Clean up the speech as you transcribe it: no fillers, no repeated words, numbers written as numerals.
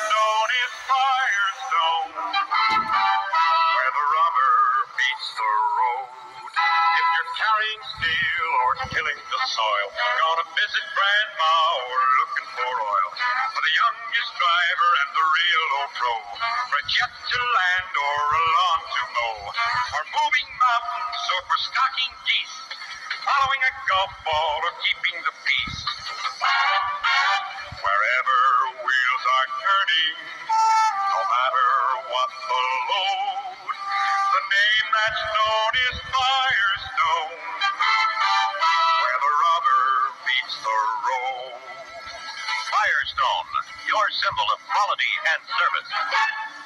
known as Firestone, where the rubber meets the road. If you're carrying steel or tilling the soil, gonna visit Grandma or looking for oil, for the youngest driver and the real old pro, for a jet to land or a lawn to mow, for moving mountains or for stalking geese, following a golf ball or keeping the peace. Wherever wheels are turning, no matter what the load, the name that's known is Firestone, where the rubber meets the road. Firestone, your symbol of quality and service.